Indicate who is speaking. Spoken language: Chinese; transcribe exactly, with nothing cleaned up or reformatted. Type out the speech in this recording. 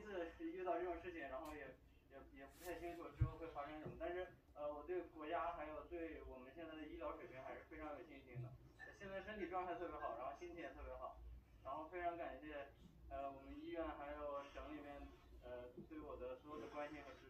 Speaker 1: 次遇到这种事情，然后也也也不太清楚之后会发生什么，但是呃，我对国家还有对我们现在的医疗水平还是非常有信心的。现在身体状态特别好，然后心情也特别好，然后非常感谢呃我们医院还有省里面呃对我的所有的关心和支